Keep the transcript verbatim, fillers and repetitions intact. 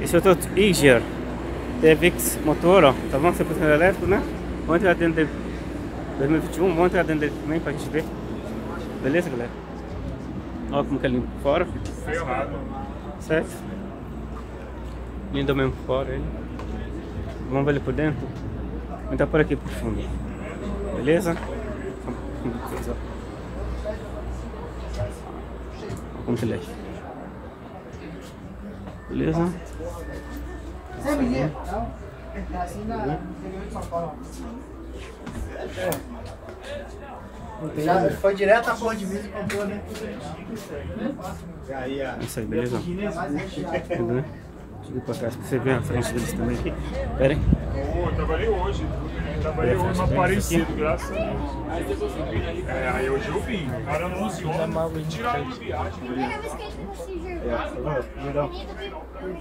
Esse é o outro Iger T V X motor, ó, tá bom? cem por cento elétrico, né? Vamos entrar dentro dele. dois mil e vinte e um, vamos entrar dentro dele também pra gente ver. Beleza, galera? Olha como que é limpo por fora. Ferrado. Certo? Lindo mesmo por fora ele. Vamos ver ele por dentro. Vamos entrar por aqui por fundo. Beleza? Olha como que ele é. Beleza? Já foi direto a Porto de Vista e comprou, né? Aí, ó. Isso aí, beleza? Tudo, né? Deixa eu ir pra trás pra você ver a frente deles também aqui. Pera aí. Oh, eu trabalhei hoje. Eu trabalhei hoje no Aparecido, graças a Deus. É, aí hoje eu vim. O cara não onze horas. Tiraram uma viagem.